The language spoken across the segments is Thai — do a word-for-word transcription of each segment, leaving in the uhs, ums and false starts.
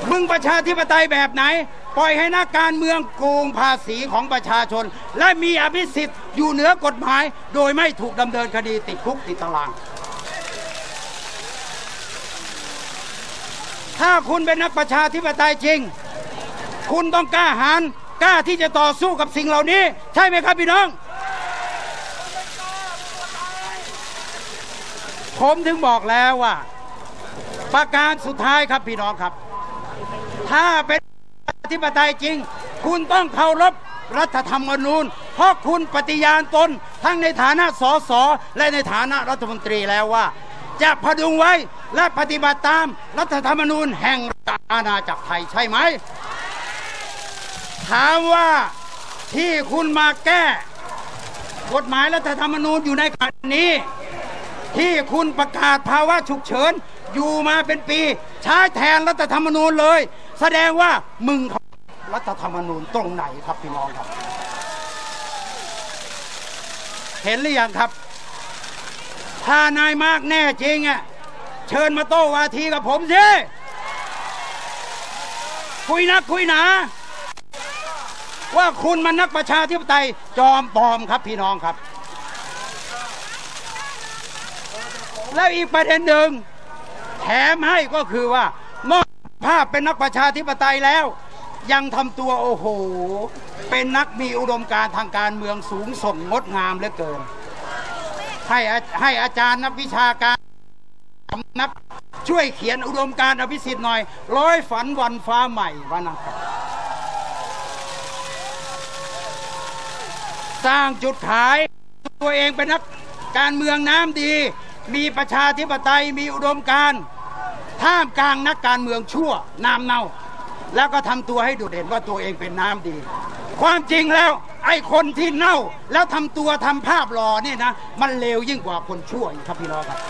มึงประชาธิปไตยแบบไหนปล่อยให้นักการเมืองโกงภาษีของประชาชนและมีอภิสิทธิ์อยู่เหนือกฎหมายโดยไม่ถูกดำเนินคดีติดคุกติดตารางถ้าคุณเป็นนักประชาธิปไตยจริงคุณต้องกล้าหาญกล้าที่จะต่อสู้กับสิ่งเหล่านี้ใช่ไหมครับพี่น้องผมถึงบอกแล้วว่าประการสุดท้ายครับพี่น้องครับถ้าเป็นประชาธิปไตยจริงคุณต้องเคารพรัฐธรรมนูญเพราะคุณปฏิญาณตนทั้งในฐานะสสและในฐานะรัฐมนตรีแล้วว่าจะพดุงไว้และปฏิบัติตามรัฐธรรมนูญแห่งอาณาจักรไทยใช่ไหมถามว่าที่คุณมาแก้กฎหมายรัฐธรรมนูญอยู่ในขณะนี้ที่คุณประกาศภาวะฉุกเฉินอยู่มาเป็นปีใช้แทนรัฐธรรมนูญเลยแสดงว่ามึงรัฐธรรมนูญตรงไหนครับพี่น้องครับเห็นหรือยังครับถ้านายมากแน่จริงอ่ะเชิญมาโต้วาทีกับผมสิคุยนักคุยหนาว่าคุณมันนักประชาธิปไตยจอมปลอมครับพี่น้องครับแล้วอีกประเด็นหนึ่งแถมให้ก็คือว่านอกภาพเป็นนักประชาธิปไตยแล้วยังทำตัวโอ้โหเป็นนักมีอุดมการณ์ทางการเมืองสูงส่งงดงามเหลือเกินให้ให้อาจารย์นักวิชาการนักช่วยเขียนอุดมการณ์อภิสิทธิ์หน่อยร้อยฝันวันฟ้าใหม่ว่านะครับสร้างจุดขายตัวเองเป็นนักการเมืองน้ำดีมีประชาธิปไตยมีอุดมการณ์ท่ามกลางนักการเมืองชั่วน้ำเน่าแล้วก็ทำตัวให้โดดเด่นว่าตัวเองเป็นน้ำดีความจริงแล้วไอ้คนที่เน่าแล้วทำตัวทำภาพหล่อเนี่ยนะมันเลวยิ่งกว่าคนชั่วอีกครับพี่น้องครับ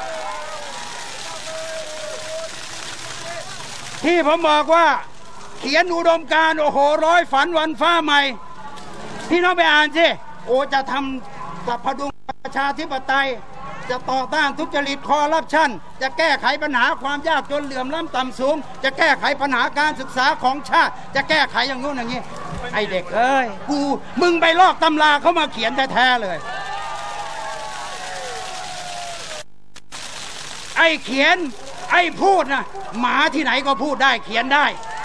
ที่ผมบอกว่าเขียนอุดมการณ์โอ้โหร้อยฝันวันฟ้าใหม่พี่น้องไปอ่านสิโอ้จะทำกับพดุงประชาธิปไตยจะต่อต้านทุจริตคอร์รัปชันจะแก้ไขปัญหาความยากจนเหลื่อมล้ำต่ำสูงจะแก้ไขปัญหาการศึกษาของชาติจะแก้ไขอย่างนู้นอย่างนี้ไอเด็กเอ้ยกูมึงไปลอกตำราเขามาเขียนแท้ๆเลยไอเขียนไอพูดนะหมาที่ไหนก็พูดได้เขียนได้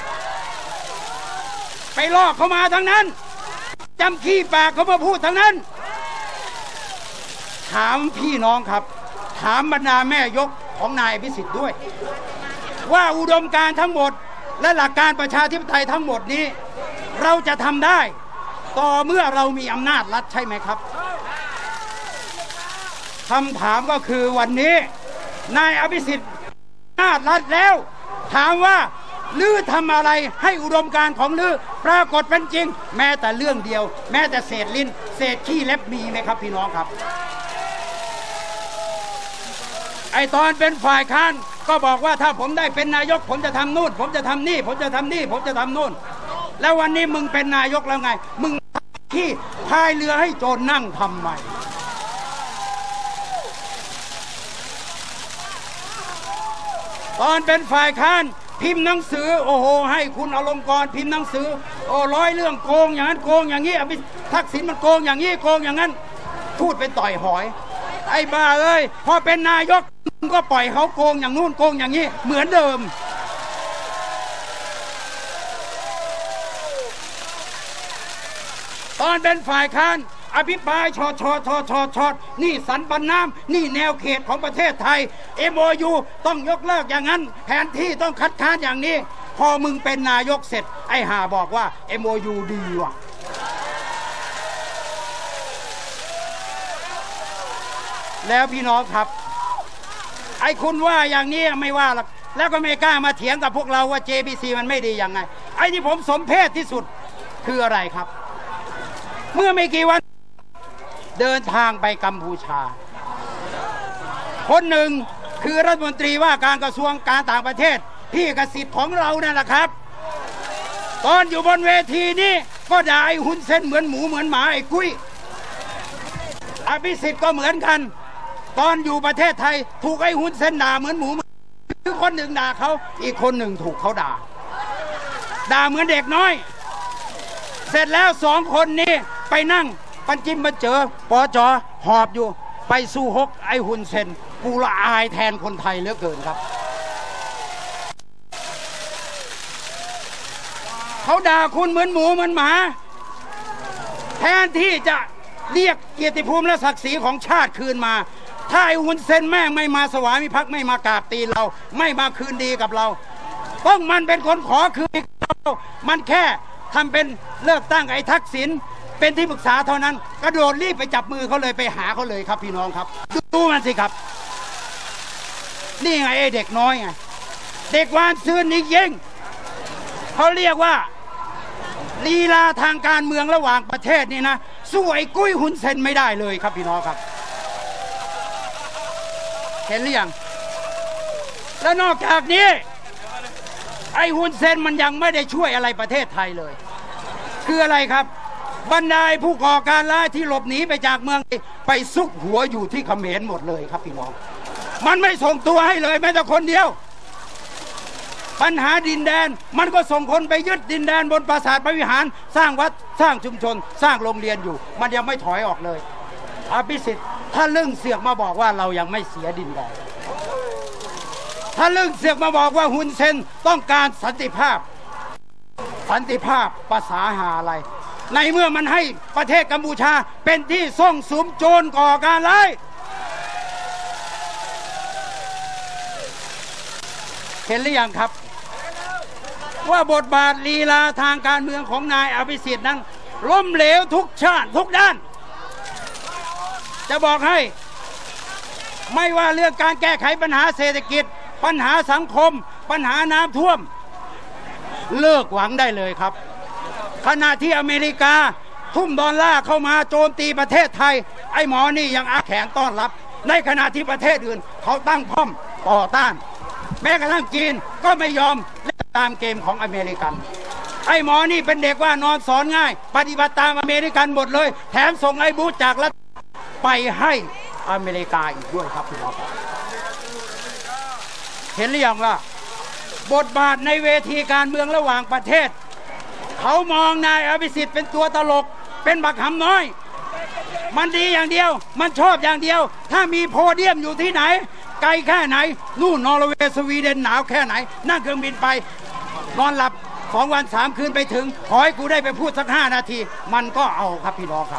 ไปลอกเขามาทั้งนั้นจำขี้ปากเขามาพูดทั้งนั้นถามพี่น้องครับถามบรรดาแม่ยกของนายอภิสิทธิ์ด้วยว่าอุดมการณ์ทั้งหมดและหลักการประชาธิปไตยทั้งหมดนี้เราจะทำได้ต่อเมื่อเรามีอำนาจรัฐใช่ไหมครับคำถามก็คือวันนี้นายอภิสิทธิ์อำนาจรัฐแล้วถามว่าลือทำอะไรให้อุดมการณ์ของลือปรากฏเป็นจริงแม้แต่เรื่องเดียวแม้แต่เศษลิ้นเศษขี้เล็บมีไหมครับพี่น้องครับไอตอนเป็นฝ่ายค้านก็บอกว่าถ้าผมได้เป็นนายกผมจะทำนู่นผมจะทำนี่ผมจะทำนี่ผมจะทำนู่นแล้ววันนี้มึงเป็นนายกแล้วไงมึงขี้พายเรือให้โจรนั่งทำไมตอนเป็นฝ่ายค้านพิมพ์หนังสือโอ้โหให้คุณอลงกรณ์พิมพ์หนังสือโอ้ร้อยเรื่องโกงอย่างนั้นโกงอย่างนี้อภิทักษิณมันโกงอย่างนี้โกงอย่างนั้นพูดเป็นต่อยหอยไอ้บ้าเอ้ยพอเป็นนายกก็ปล่อยเขาโกงอย่างนู้นโกงอย่างนี้เหมือนเดิมตอนเป็นฝ่ายค้านอภิปรายชอชอชอชอชอนี่สันปันน้ำนี่แนวเขตของประเทศไทย เอ็ม โอ ยู ต้องยกเลิกอย่างนั้นแผนที่ต้องคัดค้านอย่างนี้พอมึงเป็นนายกเสร็จไอ้ห่าบอกว่า เอ็ม โอ ยู ดีว่ะแล้วพี่น้องครับไอ้คุณว่าอย่างนี้ไม่ว่าหรอกแล้วก็ไม่กล้ามาเถียงกับพวกเราว่า เจ บี ซี มันไม่ดียังไงไอ้ที่ผมสมเพชที่สุดคืออะไรครับเมื่อไม่กี่วันเดินทางไปกัมพูชาคนหนึ่งคือรัฐมนตรีว่าการกระทรวงการต่างประเทศพี่กสิทธิ์ของเรานั่นแหละครับตอนอยู่บนเวทีนี้ก็ด่าไอ้หุ่นเส้นเหมือนหมูเหมือนหมาไอ้กุ้ยอภิสิทธิ์ก็เหมือนกันตอนอยู่ประเทศไทยถูกไอ้หุ่นเส้นด่าเหมือนหมูคือคนหนึ่งด่าเขาอีกคนหนึ่งถูกเขาด่าด่าเหมือนเด็กน้อยเสร็จแล้วสองคนนี้ไปนั่งปันจิ้มมาเจอปอจอหอบอยู่ไปสู้ฮกไอฮุนเซนกูละอายแทนคนไทยเหลือเกินครับเขาด่าคุณเหมือนหมูเหมือนหมาแทนที่จะเรียกเกียรติภูมิและศักดิ์ศรีของชาติคืนมาถ้าไอฮุนเซนแม่งไม่มาสวามิภักดิ์ไม่มากราบตีเราไม่มาคืนดีกับเราต้องมันเป็นคนขอคืนเรามันแค่ทำเป็นเลิกตั้งไอ้ทักษิณเป็นที่ปรึกษาเท่านั้นกระโดดรีบไปจับมือเขาเลยไปหาเขาเลยครับพี่น้องครับดูมันสิครับนี่ไงไอ้เด็กน้อยไงเด็กวานซื้อนี่ยิงเขาเรียกว่าลีลาทางการเมืองระหว่างประเทศนี่นะสู้ไอ้กุ้ยฮุนเซนไม่ได้เลยครับพี่น้องครับเห็นหรือยังแล้วนอกจากนี้ไอ้ฮุนเซนมันยังไม่ได้ช่วยอะไรประเทศไทยเลยคืออะไรครับบรรดาผู้ก่อการร้ายที่หลบหนีไปจากเมืองไปซุกหัวอยู่ที่เขมรหมดเลยครับพี่น้องมันไม่ส่งตัวให้เลยแม้แต่คนเดียวปัญหาดินแดนมันก็ส่งคนไปยึดดินแดนบนปราสาทพระวิหารสร้างวัดสร้างชุมชนสร้างโรงเรียนอยู่มันยังไม่ถอยออกเลยอภิสิทธิ์ถ้าเรื่องเสือกมาบอกว่าเรายังไม่เสียดินแดนถ้าเรื่องเสือกมาบอกว่าฮุนเซนต้องการสันติภาพสันติภาพภาษาหาอะไรในเมื่อมันให้ประเทศกัมพูชาเป็นที่ซ่องสุมโจรก่อการร้ายเห็นหรือยังครับว่าบทบาทลีลาทางการเมืองของนายอภิสิทธิ์นั้นล้มเหลวทุกชาติทุกด้านจะบอกให้ไม่ว่าเรื่องการแก้ไขปัญหาเศรษฐกิจปัญหาสังคมปัญหาน้ำท่วมเลิกหวังได้เลยครับขณะที่อเมริกาทุ่มดอลลาร์เข้ามาโจมตีประเทศไทยไอ้หมอนี่ยังอาแข็งต้อนรับในขณะที่ประเทศอื่นเขาตั้งป้อมต่อต้านแม้กระทั่งจีนก็ไม่ยอมเล่นตามเกมของอเมริกันไอ้หมอนี่เป็นเด็กว่านอนสอนง่ายปฏิบัติตามอเมริกันหมดเลยแถมส่งไอ้บูธจากรัฐไปให้อเมริกาอีกด้วยครับพี่น้องเห็นหรือยังว่าบทบาทในเวทีการเมืองระหว่างประเทศเขามองนายอภิสิทธิ์เป็นตัวตลกเป็นบักหำน้อยมันดีอย่างเดียวมันชอบอย่างเดียวถ้ามีโพเดียมอยู่ที่ไหนไกลแค่ไหนนู่นนอร์เวย์สวีเดนหนาวแค่ไหนนั่งเครื่องบินไปนอนหลับสองวันสามคืนไปถึงขอให้กูได้ไปพูดสักห้านาทีมันก็เอาครับพี่น้องครับ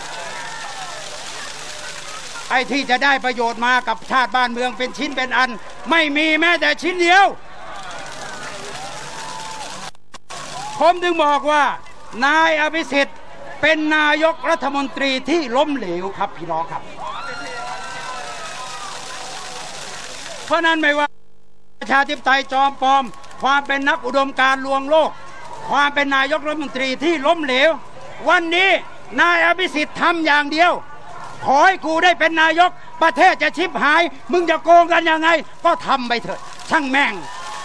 ไอ้ที่จะได้ประโยชน์มากับชาติบ้านเมืองเป็นชิ้นเป็นอันไม่มีแม้แต่ชิ้นเดียวผมถึงบอกว่านายอภิสิทธิ์เป็นนายกรัฐมนตรีที่ล้มเหลวครับพี่น้องครับเพราะนั้นไม่ว่าประชาธิปไตยจอมปลอมความเป็นนักอุดมการณ์ลวงโลกความเป็นนายกรัฐมนตรีที่ล้มเหลววันนี้นายอภิสิทธิ์ทำอย่างเดียวขอให้กูได้เป็นนายกประเทศจะชิบหายมึงจะโกงกันยังไงก็ทำไปเถอะช่างแม่ง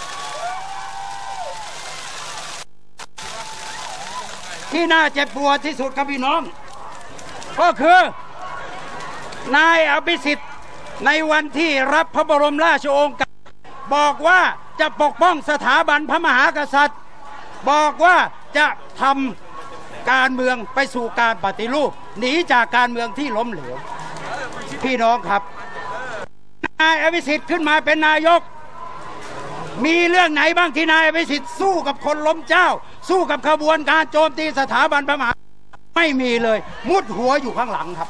ที่น่าเจ็บปวดที่สุดครับพี่น้องก็คือนายอภิสิทธิ์ในวันที่รับพระบรมราชโองการบอกว่าจะปกป้องสถาบันพระมหากษัตริย์บอกว่าจะทำการเมืองไปสู่การปฏิรูปหนีจากการเมืองที่ล้มเหลวพี่น้องครับนายอภิสิทธิ์ขึ้นมาเป็นนายกมีเรื่องไหนบ้างที่นายอภิสิทธิ์สู้กับคนล้มเจ้าสู้กับขบวนการโจมตีสถาบันพระมหากษัตริย์ไม่มีเลยมุดหัวอยู่ข้างหลังครับ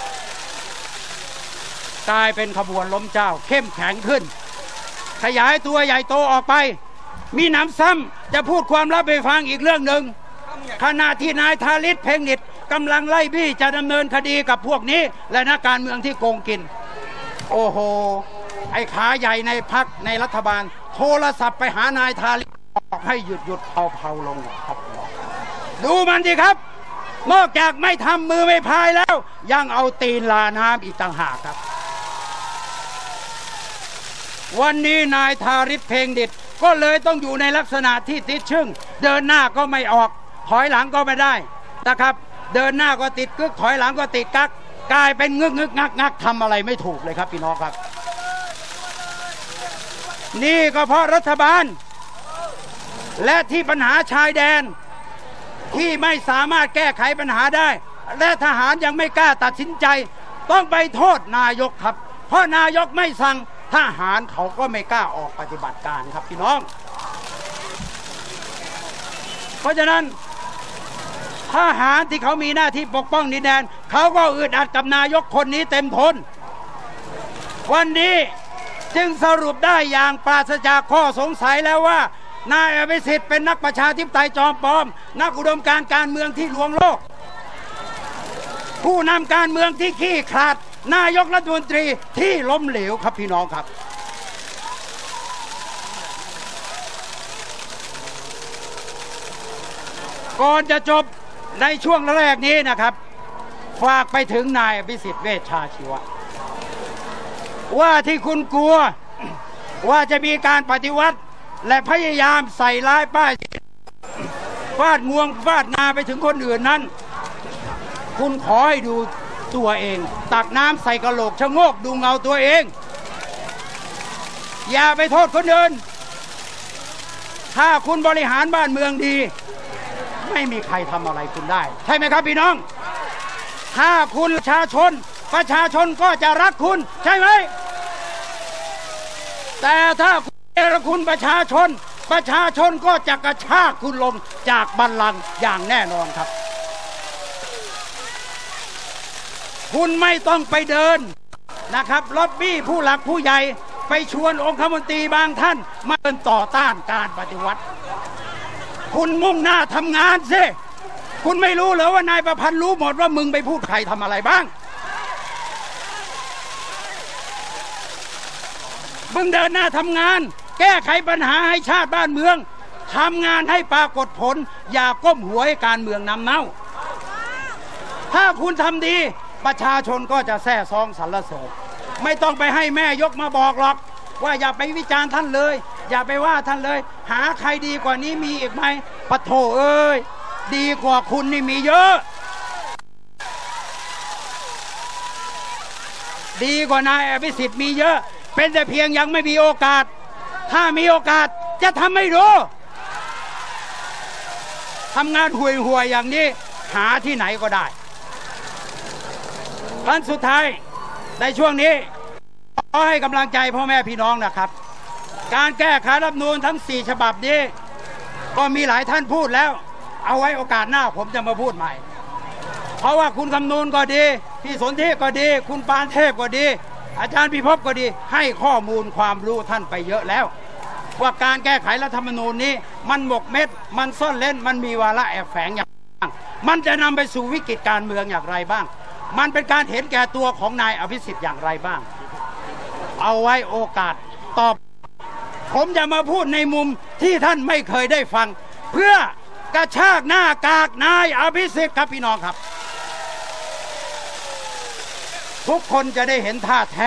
กลายเป็นขบวนล้มเจ้าเข้มแข็งขึ้นขยายตัวใหญ่โตออกไปมีน้ำซ้ำจะพูดความลับไปฟังอีกเรื่องหนึ่งขณะที่นายธาริศ เพ็งนิตกำลังไล่บี้จะดำเนินคดีกับพวกนี้และนักการเมืองที่โกงกินโอ้โหไอ้ขาใหญ่ในพรรคในรัฐบาลโทรศัพท์ไปหานายธาริศบอกให้หยุดหยุดเผาเผาลงครับดูมันสิครับนอกจากไม่ทำมือไม่พายแล้วยังเอาตีนลาน้ำอีกต่างหากครับวันนี้นายธาริศ เพ็งนิตก็เลยต้องอยู่ในลักษณะที่ติดชึ่งเดินหน้าก็ไม่ออกถอยหลังก็ไม่ได้นะครับเดินหน้าก็ติดกึกถอยหลังก็ติดกักกลายเป็นงึกงึกงักงักทำอะไรไม่ถูกเลยครับพี่น้องครับนี่ก็เพราะรัฐบาลและที่ปัญหาชายแดนที่ไม่สามารถแก้ไขปัญหาได้และทหารยังไม่กล้าตัดสินใจต้องไปโทษนายกครับเพราะนายกไม่สั่งทหารเขาก็ไม่กล้าออกปฏิบัติการครับพี่น้องเพราะฉะนั้นทหารที่เขามีหน้าที่ปกป้องดินแดนเขาก็อึดอัดกับนายกคนนี้เต็มทนวันนี้จึงสรุปได้อย่างปราศจากข้อสงสัยแล้วว่านายอภิสิทธิ์เป็นนักประชาธิปไตยจอมปลอมนักอุดมการณ์การเมืองที่ลวงโลกผู้นำการเมืองที่ขี้ขลาดนายกรัฐมนตรีที่ล้มเหลวครับพี่น้องครับก่อนจะจบในช่วงแรกนี้นะครับฝากไปถึงนายอภิสิทธิ์เวชชาชีวะว่าที่คุณกลัวว่าจะมีการปฏิวัติและพยายามใส่ร้ายป้ายฟาดงวงฟาดงาไปถึงคนอื่นนั้นคุณขอให้ดูตัวเองตักน้ำใส่กระโหลกชะโงกดูเงาตัวเองอย่าไปโทษคนอื่นถ้าคุณบริหารบ้านเมืองดีไม่มีใครทำอะไรคุณได้ใช่ไหมครับพี่น้องถ้าคุณประชาชนประชาชนก็จะรักคุณใช่ไหมแต่ถ้าคุณเนรคุณประชาชนประชาชนก็จะกระชากคุณลงจากบัลลังก์อย่างแน่นอนครับคุณไม่ต้องไปเดินนะครับล็อบบี้ผู้หลักผู้ใหญ่ไปชวนองคมนตรีบางท่านมาเดินต่อต้านการปฏิวัติคุณมุ่งหน้าทำงานสิคุณไม่รู้เหรอว่านายประพันธ์รู้หมดว่ามึงไปพูดใครทำอะไรบ้างมึงเดินหน้าทำงานแก้ไขปัญหาให้ชาติบ้านเมืองทำงานให้ปรากฏผลอย่าก้มหัวให้การเมืองนำเน่าถ้าคุณทำดีประชาชนก็จะแซ่ซองสรรเสริญไม่ต้องไปให้แม่ยกมาบอกหรอกว่าอย่าไปวิจารณ์ท่านเลยอย่าไปว่าท่านเลยหาใครดีกว่านี้มีอีกไหมปะโถเอ้ยดีกว่าคุณนี่มีเยอะดีกว่านายอภิสิทธิ์มีเยอะเป็นแต่เพียงยังไม่มีโอกาสถ้ามีโอกาสจะทำไม่รู้ทำงานห่วยห่วยอย่างนี้หาที่ไหนก็ได้ครั้งสุดท้ายในช่วงนี้ขอให้กำลังใจพ่อแม่พี่น้องนะครับการแก้ไขรัฐธรรมนูญทั้งสี่ฉบับนี้ก็มีหลายท่านพูดแล้วเอาไว้โอกาสหน้าผมจะมาพูดใหม่เพราะว่าคุณคำนูนก็ดีพี่สนธิก็ดีคุณปานเทพก็ดีอาจารย์พิภพก็ดีให้ข้อมูลความรู้ท่านไปเยอะแล้วว่าการแก้ไขรัฐธรรมนูญนี้มันหมกเม็ดมันซ่อนเล่นมันมีวาระแอบแฝงอย่างไรบ้างมันจะนำไปสู่วิกฤตการเมืองอย่างไรบ้างมันเป็นการเห็นแก่ตัวของนายอภิสิทธิ์อย่างไรบ้างเอาไว้โอกาสตอบผมจะมาพูดในมุมที่ท่านไม่เคยได้ฟังเพื่อกระชากหน้ากากนายอภิสิทธิ์ครับพี่น้องครับทุกคนจะได้เห็นท่าแท้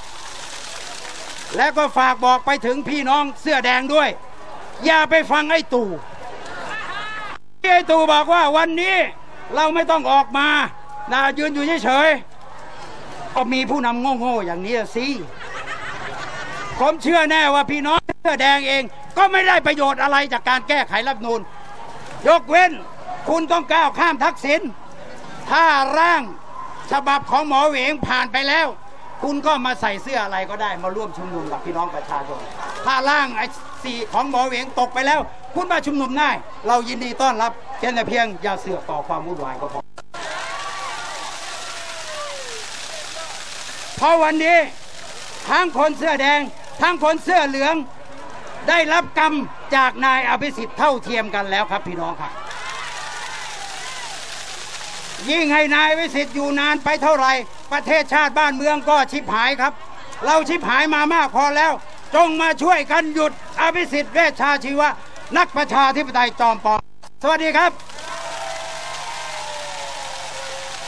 และก็ฝากบอกไปถึงพี่น้องเสื้อแดงด้วยอย่าไปฟังไอ้ตู่ไอ้ตู่บอกว่าวันนี้เราไม่ต้องออกมานะยืนอยู่เฉยๆก็มีผู้นำโง่ๆอย่างนี้สิผมเชื่อแน่ว่าพี่น้องเสื้อแดงเองก็ไม่ได้ประโยชน์อะไรจากการแก้ไขรัฐธรรมนูญยกเว้นคุณต้องก้าวข้ามทักษิณถ้าร่างฉบับของหมอเหวงผ่านไปแล้วคุณก็มาใส่เสื้ออะไรก็ได้มาร่วมชุมนุมกับพี่น้องประชาชนถ้าร่างไอ้สี่ของหมอเหวงตกไปแล้วคุณมาชุมนุมได้เรายินดีต้อนรับแค่เพียงอย่าเสือกต่อความวุ่นวายก็พอเพราะวันนี้ทั้งคนเสื้อแดงทั้งคนเสื้อเหลืองได้รับกรรมจากนายอภิสิทธิ์เท่าเทียมกันแล้วครับพี่น้องครับยิ่งให้นายอภิสิทธิ์อยู่นานไปเท่าไหร่ประเทศชาติบ้านเมืองก็ชิบหายครับเราชิบหายมามากพอแล้วจงมาช่วยกันหยุดอภิสิทธิ์เวชชาชีวะนักประชาธิปไตยจอมปลอมสวัสดีครับ